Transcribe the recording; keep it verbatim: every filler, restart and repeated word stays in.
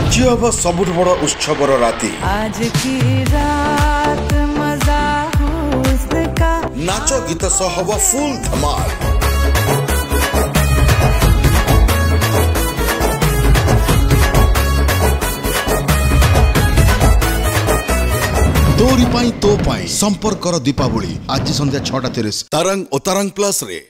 आज अब सबुठ बड़ उत्सवर राति आज की रात मजा हुस्न का नाच गीत सह हब फुल धमाल। तोरी पाई तो पाई संपर्क कर दीपावली आज संध्या छटा तीस तरंग और तरंग प्लस रे।